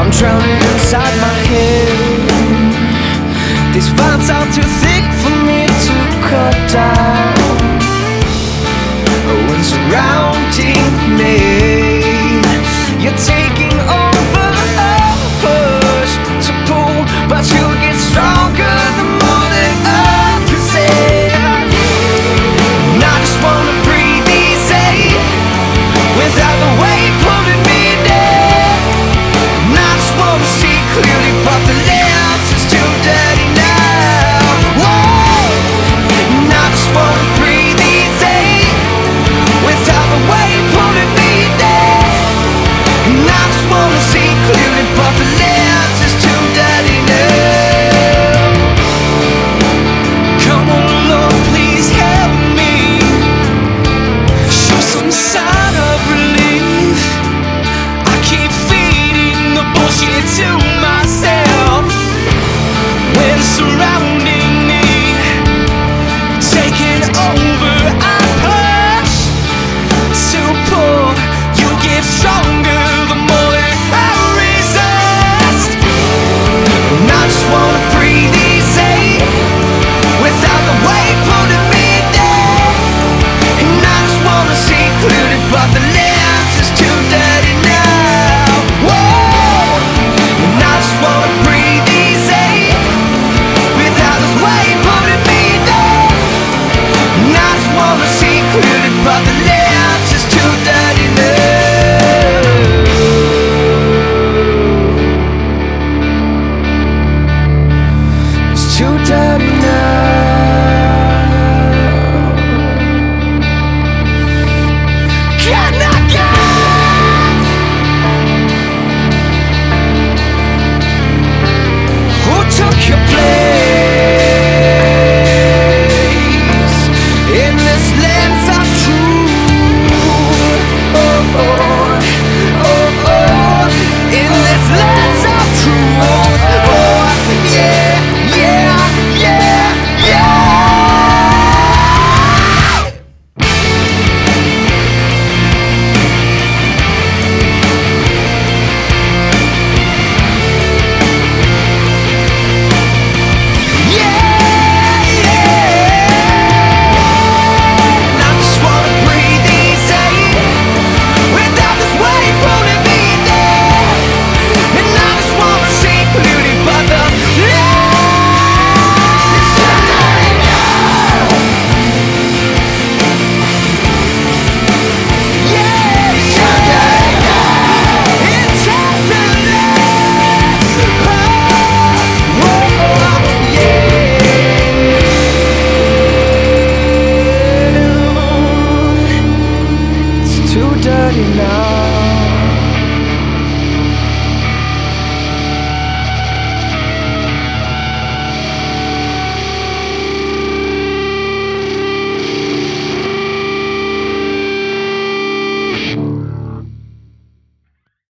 I'm drowning inside my head. These vines are too thick for me to cut down. When surrounding me, you're taking over, push to pull, but you get stronger the more that I possess. And I just wanna breathe easy without the weight pulling me down. And I just wanna see clearly, but the lens is too dirty now. Whoa. And I just wanna breathe easy without the weight pulling me down. And I just wanna see clearly, but the lens is too dirty now. Come on, Lord, please help me. Show some sign of relief. I keep feeding the bullshit to myself when surrounded